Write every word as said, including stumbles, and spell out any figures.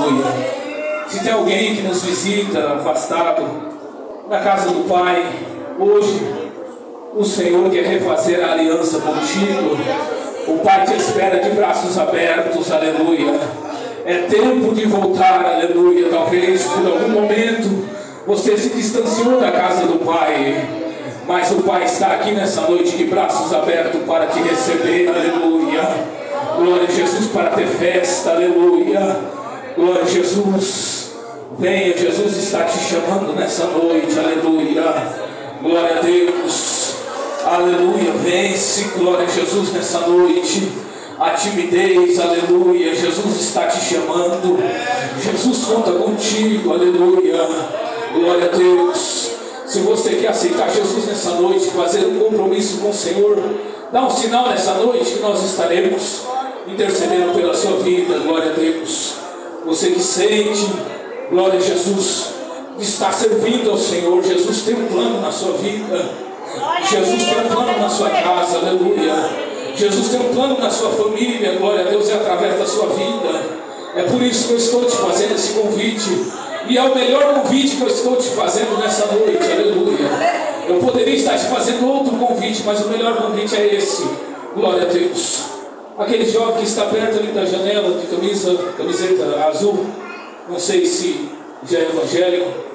aleluia. Se tem alguém que nos visita afastado na casa do Pai, hoje o Senhor quer refazer a aliança contigo. O Pai te espera de braços abertos, aleluia. É tempo de voltar, aleluia. Talvez por algum momento você se distanciou da casa do Pai, mas o Pai está aqui nessa noite de braços abertos para te receber, aleluia. Glória a Jesus, para ter festa, aleluia. Glória a Jesus. Venha, Jesus está te chamando nessa noite, aleluia. Glória a Deus, aleluia. Vence, glória a Jesus, nessa noite a timidez, aleluia. Jesus está te chamando. Jesus conta contigo, aleluia. Glória a Deus. Se você quer aceitar Jesus nessa noite, fazer um compromisso com o Senhor, dá um sinal nessa noite que nós estaremos intercedendo pela sua vida. Glória a Deus. Você que sente, glória a Jesus, de estar servindo ao Senhor. Jesus tem um plano na sua vida. Jesus tem um plano na sua casa, aleluia. Jesus tem um plano na sua família, glória a Deus, é através da sua vida. É por isso que eu estou te fazendo esse convite. E é o melhor convite que eu estou te fazendo nessa noite, aleluia. Eu poderia estar te fazendo outro convite, mas o melhor convite é esse, glória a Deus. Aquele jovem que está perto ali da janela, de camisa, camiseta azul, não sei se já é evangélico,